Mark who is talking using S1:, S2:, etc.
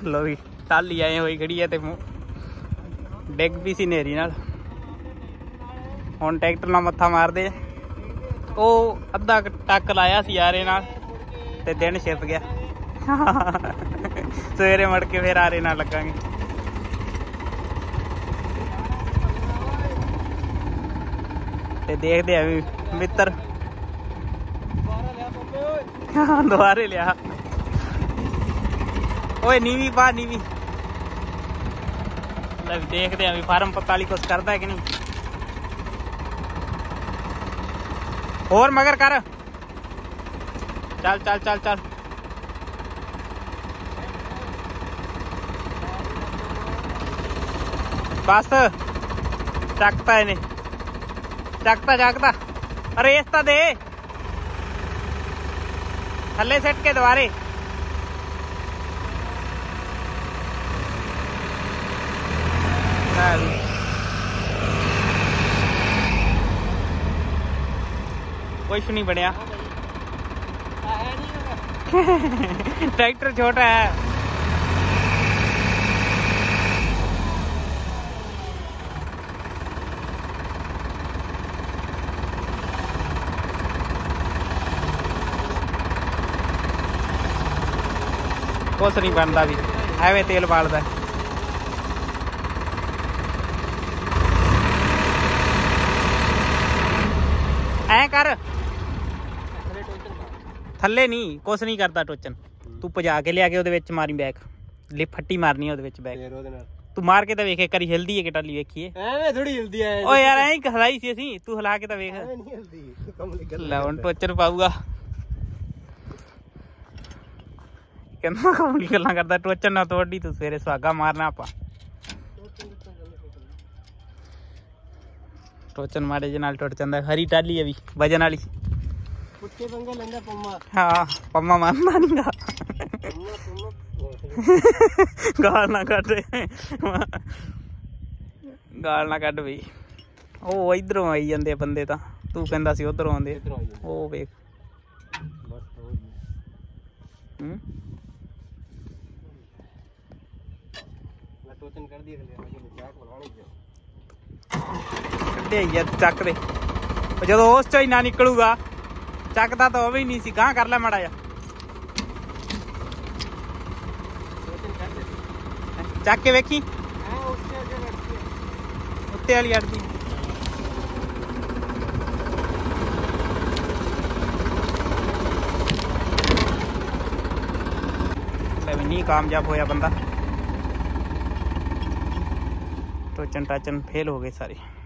S1: लो भी टाली आए हुई खड़ी है, डिग भी सी नेरी नाल। हुण ट्रैक्टर नाल मत्था मार दे। ओ अद्धा टक लाया सी आरे नाल ते दिन छिप गया। सवेरे मुड़ के फिर आरे नाल लगांगे। ते देखदे आ मित्र दोबारे लिया। ओए नीवी पा नीवी। देखते हैं फार्म 45 कुछ करता है कि नहीं। और मगर कर चल चल चल चल। बस चकता इन्हें चकता चकता। अरे रेस दे थले सेट के दोबारे। कुछ नहीं बढ़िया। ट्रैक्टर छोटा है। कुछ नहीं बनता भी एवं तेल बालदा। ऐ कर थले नहीं कुछ नहीं करता टोचन। तू भजा के लिया के ओदे विच मारी बैक लिप फट्टी मारनी है ओदे विच बैक। तू मार के तो वेख एक बारी हिलदी है कि टाली वेखीए। एवें थोड़ी हिलदी है। ओ यार ऐ हलाई सी असी तू हिला के तो वेख। एवें नहीं हिलदी ले हुण टोचन पाऊगा। कहना कमली गल्लां करदा टोचन ना तोड़ी तू सवेरे सुहागा मारना आपा। टोचन माड़े जे नाल टुट जांदा। हरी टाली है भी वजन वाली। कुत्ते पंगे लंदा पम्मा। हाँ पम्मा मारना नहीं गा। गाल ना कट गाल ना कट बई। ओ इधरों आई जांदे बंदे तां तू कहंदा सी उधरों आंदे। ओ वेख टोचन कर दी चक दे। जो उस चो ही ना निकलूगा चकता तो भी नहीं सी। गां कर लै माड़ा जा चक के वेखी उत्ते वाली अड़दी। नहीं कामयाब होया बंदा। टोचन टाचन फेल हो गए सारे।